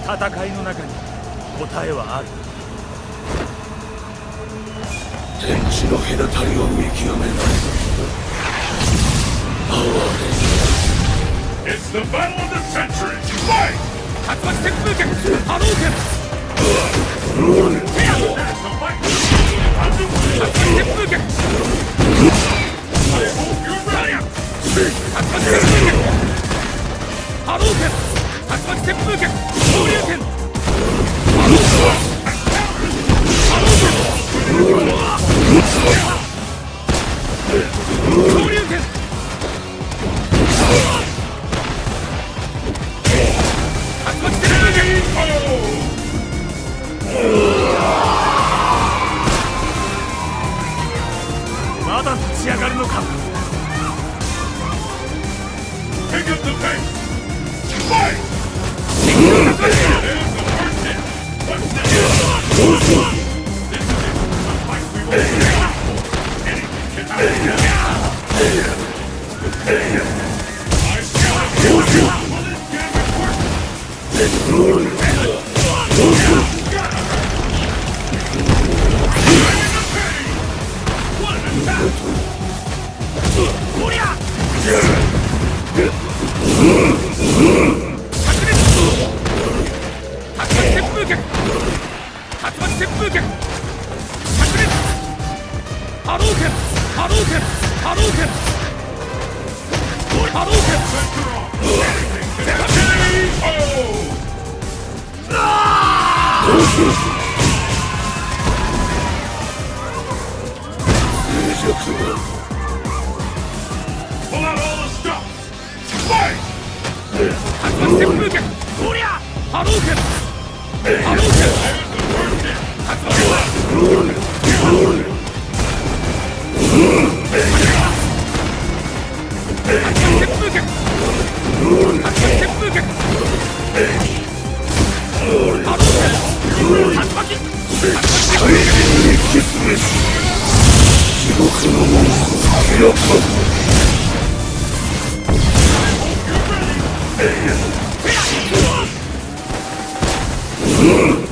戦いの中に答えはある。 天地の隔たりを見極めない。It's the battle of the century! Fight! 竜巻旋風剣波動拳竜巻旋風剣竜巻旋風剣波動拳竜巻旋風剣昇竜拳波動拳昇竜拳まだ立ち上がるのか。 Pick up the pace! Fight! Pick up the pace! This is it! A fight we will win! Anything can happen! I shall have you! Will this damage work? What an attack! Pull out all the stuff! Fight! You're ready!